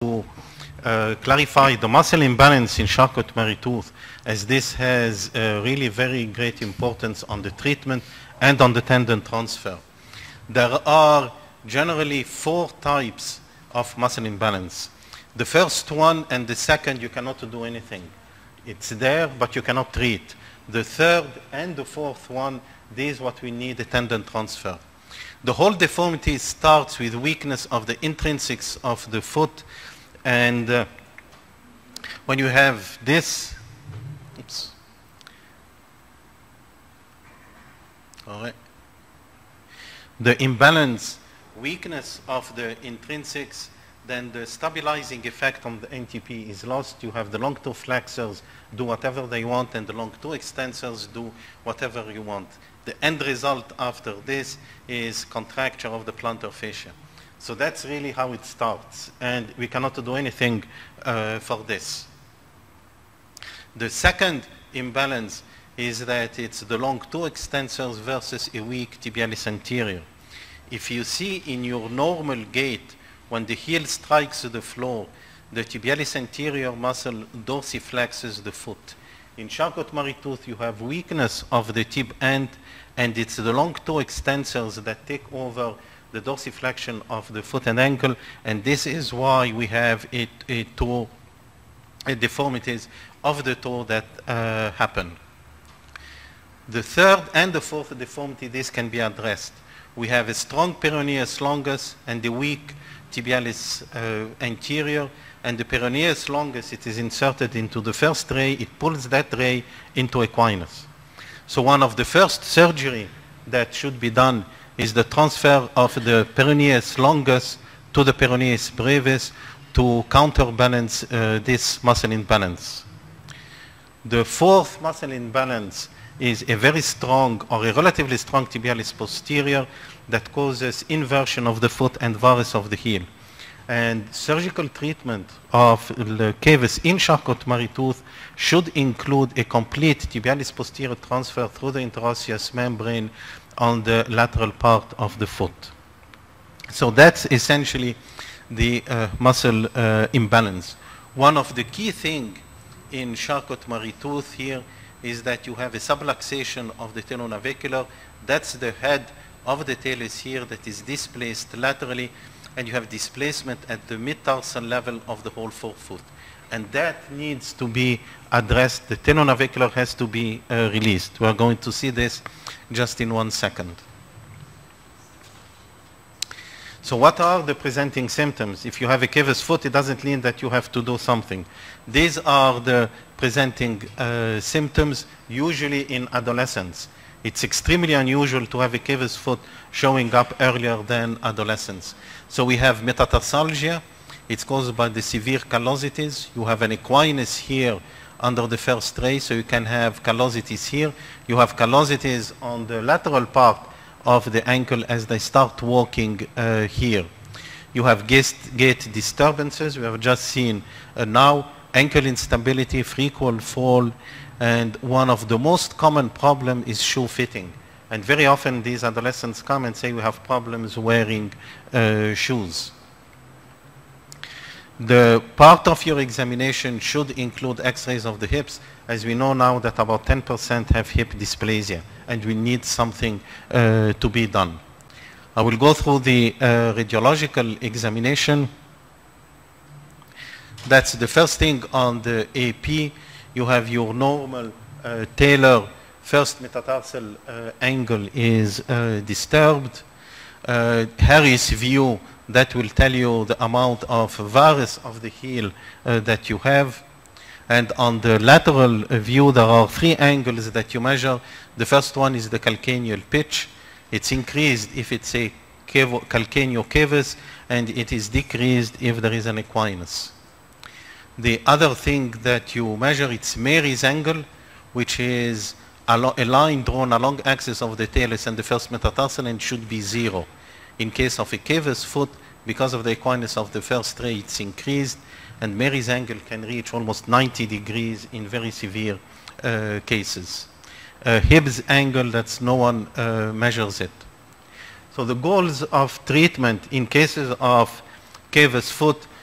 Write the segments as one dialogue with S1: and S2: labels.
S1: to clarify the muscle imbalance in Charcot-Marie tooth, as this has really very great importance on the treatment and on the tendon transfer. There are generally 4 types of muscle imbalance. The first one and the second, you cannot do anything. It's there, but you cannot treat. The third and the fourth one, this is what we need, a tendon transfer. The whole deformity starts with weakness of the intrinsics of the foot, and when you have this, oops, all right, the imbalance, weakness of the intrinsics, then the stabilizing effect on the NTP is lost. You have the long toe flexors do whatever they want, and the long toe extensors do whatever you want. The end result after this is contracture of the plantar fascia. So that's really how it starts, and we cannot do anything for this. The second imbalance is that it's the long toe extensors versus a weak tibialis anterior. If you see in your normal gait, when the heel strikes the floor, the tibialis anterior muscle dorsiflexes the foot. In Charcot-Marie tooth, you have weakness of the tib end, and it's the long toe extensors that take over the dorsiflexion of the foot and ankle, and this is why we have deformities of the toe that happen. The third and the fourth deformity, this can be addressed. We have a strong peroneus longus and a weak tibialis anterior, and the peroneus longus, it is inserted into the first ray, it pulls that ray into equinus. So one of the first surgery that should be done is the transfer of the peroneus longus to the peroneus brevis to counterbalance this muscle imbalance. The fourth muscle imbalance is a very strong or a relatively strong tibialis posterior that causes inversion of the foot and varus of the heel. And surgical treatment of the cavus in Charcot-Marie tooth should include a complete tibialis posterior transfer through the interosseous membrane on the lateral part of the foot. So that's essentially the muscle imbalance. One of the key things in Charcot-Marie tooth here is that you have a subluxation of the tenonavicular. That's the head of the talus here that is displaced laterally, and you have displacement at the mid-tarsal level of the whole forefoot. And that needs to be addressed. The tenonavicular has to be released. We are going to see this just in 1 second. So what are the presenting symptoms? If you have a cavus foot, it doesn't mean that you have to do something. These are the presenting symptoms, usually in adolescence. It's extremely unusual to have a cavus foot showing up earlier than adolescence. So we have metatarsalgia. It's caused by the severe callosities. You have an equinus here under the first ray, so you can have callosities here. You have callosities on the lateral part of the ankle as they start walking here. You have gait disturbances. We have just seen now ankle instability, frequent fall, and one of the most common problem is shoe fitting. And very often these adolescents come and say we have problems wearing shoes. The part of your examination should include x-rays of the hips, as we know now that about 10% have hip dysplasia, and we need something to be done. I will go through the radiological examination. That's the first thing on the AP. You have your normal talar first metatarsal angle is disturbed. Harris view, that will tell you the amount of varus of the heel that you have. And on the lateral view, there are 3 angles that you measure. The first one is the calcaneal pitch. It's increased if it's a calcaneocavus, and it is decreased if there is an equinus. The other thing that you measure, it's Mary's angle, which is a line drawn along axis of the talus and the first metatarsal, and should be 0. In case of a cavus foot, because of the equinus of the first ray, it's increased, and Mary's angle can reach almost 90 degrees in very severe cases. Hibbs angle, that's no one measures it. So the goals of treatment in cases of cavus foot,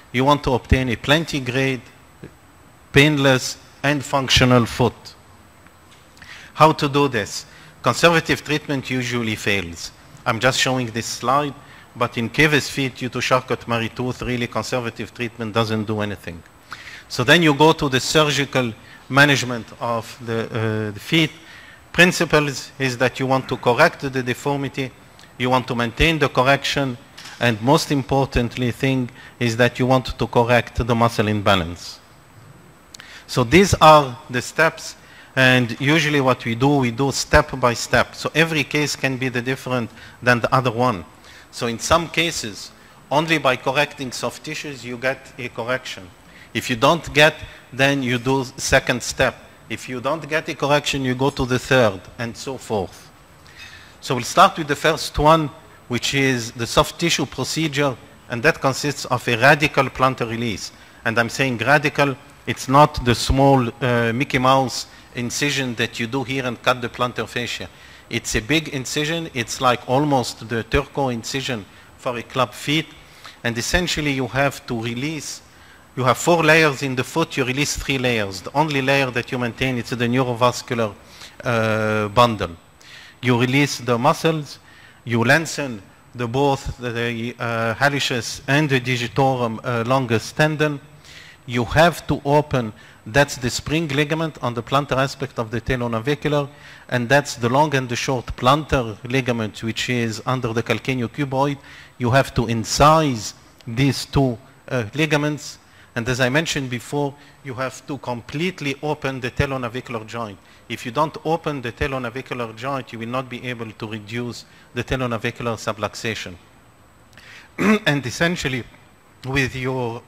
S1: you want to obtain a plantigrade, painless, and functional foot. How to do this? Conservative treatment usually fails. I'm just showing this slide, but in cavus feet due to Charcot-Marie tooth, really conservative treatment doesn't do anything. So then you go to the surgical management of the feet. Principles is that you want to correct the deformity, you want to maintain the correction, and most importantly thing is that you want to correct the muscle imbalance. So these are the steps, and usually what we do step by step. So every case can be different than the other one. So in some cases, only by correcting soft tissues you get a correction. If you don't get, then you do second step. If you don't get a correction, you go to the third, and so forth. So we'll start with the first one, which is the soft tissue procedure, and that consists of a radical plantar release. And I'm saying radical, it's not the small Mickey Mouse incision that you do here and cut the plantar fascia. It's a big incision. It's like almost the Turco incision for a club feet. And essentially you have to release, you have 4 layers in the foot, you release 3 layers. The only layer that you maintain is the neurovascular bundle. You release the muscles, you lengthen both the hallucis and the digitorum longus tendon. You have to open, that's the spring ligament on the plantar aspect of the talonavicular, and that's the long and the short plantar ligament, which is under the calcaneocuboid. You have to incise these 2 ligaments, and as I mentioned before, you have to completely open the talonavicular joint. If you don't open the talonavicular joint, you will not be able to reduce the talonavicular subluxation. And essentially, with your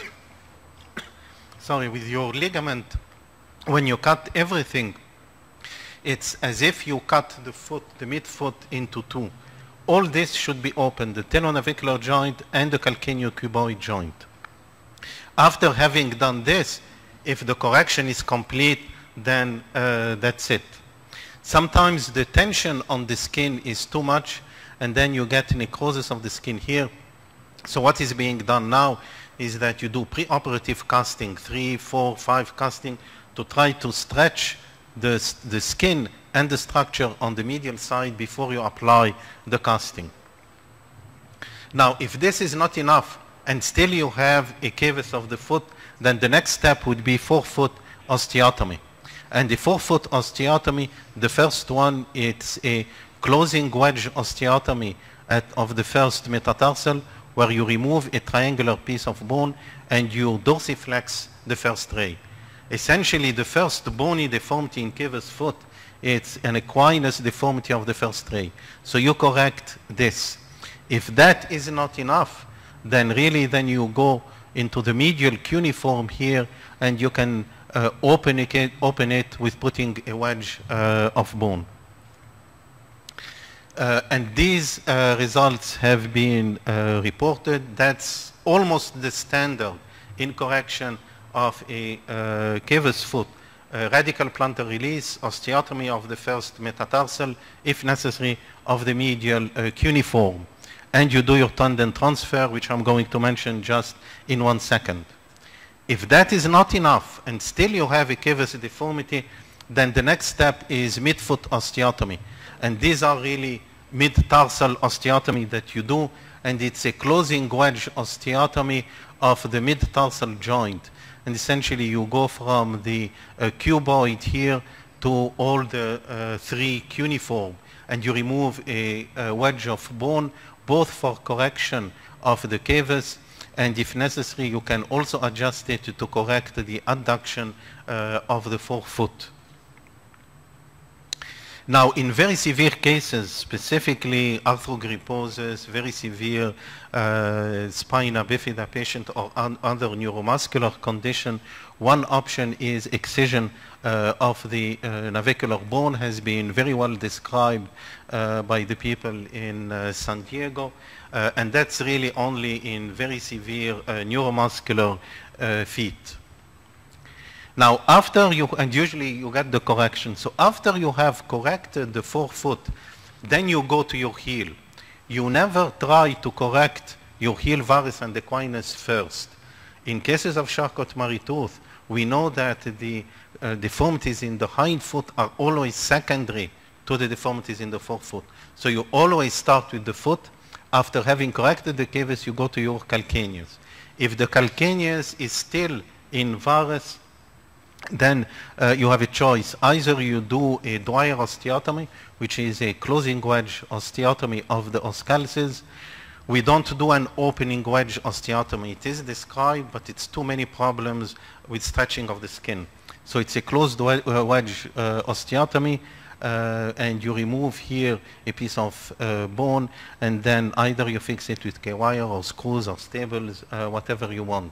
S1: with your ligament, when you cut everything, it's as if you cut the foot, the midfoot, into 2. All this should be open, the talonavicular joint and the calcaneocuboid joint. After having done this, if the correction is complete, then that's it. Sometimes the tension on the skin is too much, and then you get necrosis of the skin here. So what is being done now is that you do preoperative casting, 3, 4, 5 casting, to try to stretch the skin and the structure on the medial side before you apply the casting. Now, if this is not enough, and still you have a cavus of the foot, then the next step would be forefoot osteotomy. And the forefoot osteotomy, the first one, it's a closing wedge osteotomy of the first metatarsal, where you remove a triangular piece of bone and you dorsiflex the first ray. Essentially, the first bony deformity in cavus foot, it's an equinus deformity of the first ray. So you correct this. If that is not enough, then really then you go into the medial cuneiform here, and you can open it with putting a wedge of bone. And these results have been reported. That's almost the standard in correction of a cavus foot. Radical plantar release, osteotomy of the first metatarsal, if necessary, of the medial cuneiform. And you do your tendon transfer, which I'm going to mention just in 1 second. If that is not enough, and still you have a cavus deformity, then the next step is midfoot osteotomy. And these are really mid-tarsal osteotomy that you do, and it's a closing wedge osteotomy of the mid-tarsal joint. And essentially you go from the cuboid here to all the 3 cuneiform, and you remove a wedge of bone, both for correction of the cavus, and if necessary you can also adjust it to correct the adduction of the forefoot. Now, in very severe cases, specifically arthrogryposis, very severe spina bifida patient or other neuromuscular condition, one option is excision of the navicular bone, has been very well described by the people in San Diego, and that's really only in very severe neuromuscular feet. Now, after you, and usually you get the correction, so after you have corrected the forefoot, then you go to your heel. You never try to correct your heel varus and equinus first. In cases of Charcot-Marie tooth, we know that the deformities in the hind foot are always secondary to the deformities in the forefoot. So you always start with the foot. After having corrected the cavus, you go to your calcaneus. If the calcaneus is still in varus, then you have a choice. Either you do a Dwyer osteotomy, which is a closing wedge osteotomy of the os calces. We don't do an opening wedge osteotomy. It is described, but it's too many problems with stretching of the skin. So it's a closed wedge osteotomy, and you remove here a piece of bone, and then either you fix it with K-wire or screws or staples, whatever you want.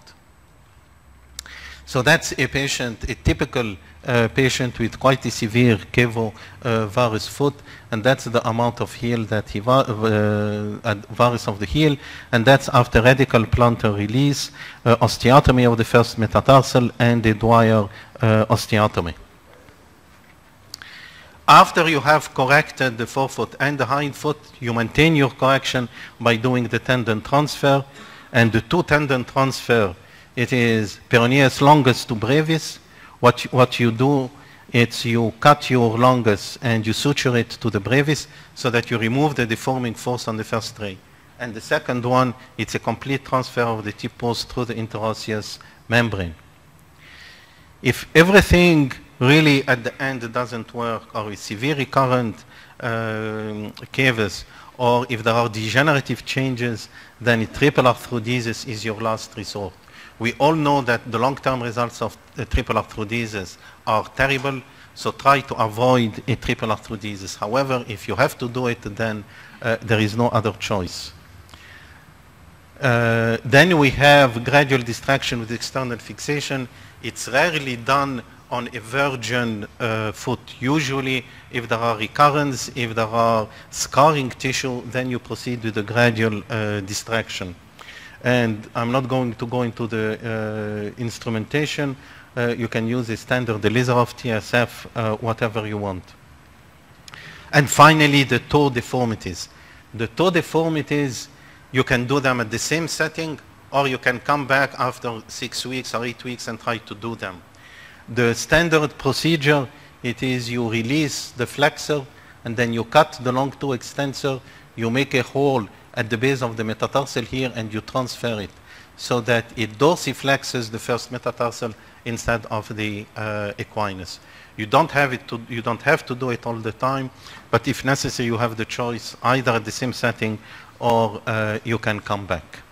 S1: So that's a patient, a typical patient with quite a severe cavo varus foot, and that's the amount of heel that he varus of the heel, and that's after radical plantar release, osteotomy of the first metatarsal, and a Dwyer osteotomy. After you have corrected the forefoot and the hind foot, you maintain your correction by doing the tendon transfer, and the two tendon transfer, it is peroneus longus to brevis. What you do, it's you cut your longus and you suture it to the brevis so that you remove the deforming force on the first ray. And the second one, it's a complete transfer of the tip post through the interosseous membrane. If everything really at the end doesn't work, or with severe recurrent cavus, or if there are degenerative changes, then a triple arthrodesis is your last resort. We all know that the long-term results of triple arthrodesis are terrible, so try to avoid a triple arthrodesis. However, if you have to do it, then there is no other choice. Then we have gradual distraction with external fixation. It's rarely done on a virgin foot. Usually, if there are recurrence, if there are scarring tissue, then you proceed with a gradual distraction. And I'm not going to go into the instrumentation. You can use a standard Elizarov TSF, whatever you want. And finally, the toe deformities. The toe deformities, you can do them at the same setting, or you can come back after 6 weeks or 8 weeks and try to do them. The standard procedure, it is you release the flexor, and then you cut the long toe extensor, you make a hole at the base of the metatarsal here, and you transfer it so that it dorsiflexes the first metatarsal instead of the equinus. You don't have to do it all the time, but if necessary, you have the choice either at the same setting or you can come back.